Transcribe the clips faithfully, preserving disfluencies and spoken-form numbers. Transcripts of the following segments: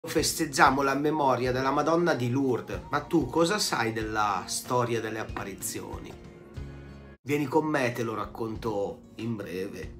Festeggiamo la memoria della Madonna di Lourdes, ma tu cosa sai della storia delle apparizioni? Vieni con me, te lo racconto in breve.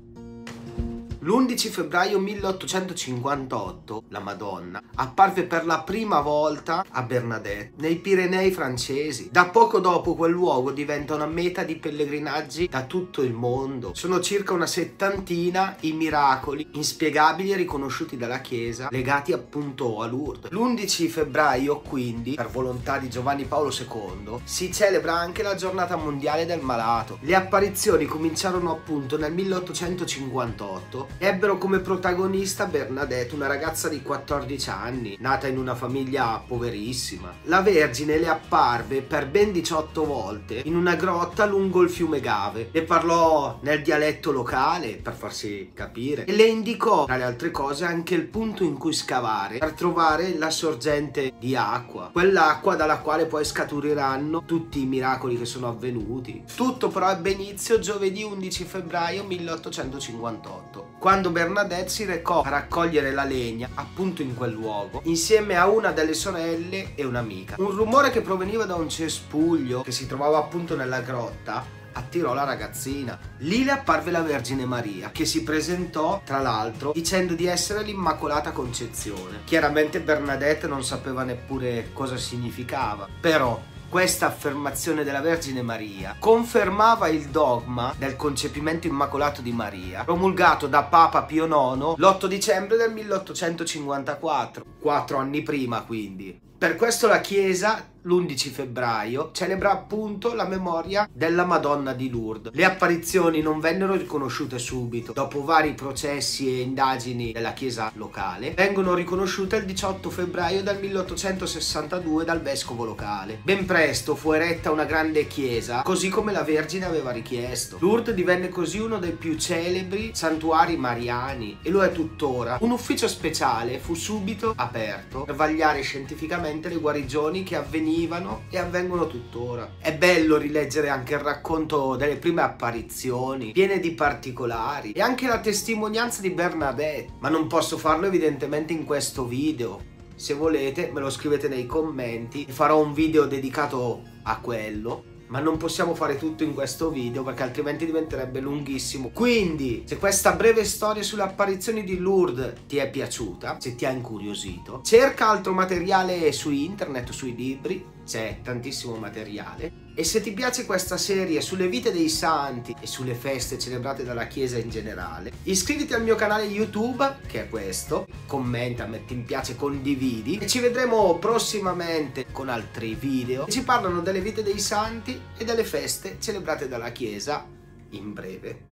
L'undici febbraio milleottocentocinquantotto la Madonna apparve per la prima volta a Bernadette, nei Pirenei francesi. Da poco dopo quel luogo diventa una meta di pellegrinaggi da tutto il mondo. Sono circa una settantina i miracoli inspiegabili e riconosciuti dalla Chiesa legati appunto a Lourdes. L'undici febbraio quindi, per volontà di Giovanni Paolo secondo, si celebra anche la giornata mondiale del malato. Le apparizioni cominciarono appunto nel milleottocentocinquantotto. Ebbero come protagonista Bernadette, una ragazza di quattordici anni, nata in una famiglia poverissima. La Vergine le apparve per ben diciotto volte in una grotta lungo il fiume Gave. Le parlò nel dialetto locale per farsi capire e le indicò, tra le altre cose, anche il punto in cui scavare per trovare la sorgente di acqua, quell'acqua dalla quale poi scaturiranno tutti i miracoli che sono avvenuti. Tutto però ebbe inizio giovedì undici febbraio milleottocentocinquantotto, quando Bernadette si recò a raccogliere la legna appunto in quel luogo insieme a una delle sorelle e un'amica. Un rumore che proveniva da un cespuglio che si trovava appunto nella grotta attirò la ragazzina. Lì le apparve la Vergine Maria, che si presentò tra l'altro dicendo di essere l'Immacolata Concezione. Chiaramente Bernadette non sapeva neppure cosa significava, però questa affermazione della Vergine Maria confermava il dogma del concepimento immacolato di Maria, promulgato da Papa Pio nono l'otto dicembre del milleottocentocinquantaquattro, quattro anni prima quindi. Per questo la Chiesa l'undici febbraio celebra appunto la memoria della Madonna di Lourdes. Le apparizioni non vennero riconosciute subito. Dopo vari processi e indagini della Chiesa locale, vengono riconosciute il diciotto febbraio del milleottocentosessantadue dal vescovo locale. Ben presto fu eretta una grande chiesa, così come la Vergine aveva richiesto. Lourdes divenne così uno dei più celebri santuari mariani e lo è tuttora. Un ufficio speciale fu subito aperto per vagliare scientificamente le guarigioni che avvenivano e avvengono tuttora. È bello rileggere anche il racconto delle prime apparizioni, piene di particolari, e anche la testimonianza di Bernadette, ma non posso farlo evidentemente in questo video. Se volete me lo scrivete nei commenti e farò un video dedicato a quello, ma non possiamo fare tutto in questo video perché altrimenti diventerebbe lunghissimo. Quindi, se questa breve storia sulle apparizioni di Lourdes ti è piaciuta, se ti ha incuriosito, cerca altro materiale su internet, sui libri, c'è tantissimo materiale. E se ti piace questa serie sulle vite dei santi e sulle feste celebrate dalla Chiesa in generale, iscriviti al mio canale YouTube, che è questo, commenta, metti mi piace, condividi, e ci vedremo prossimamente con altri video che ci parlano delle vite dei santi e delle feste celebrate dalla Chiesa in breve.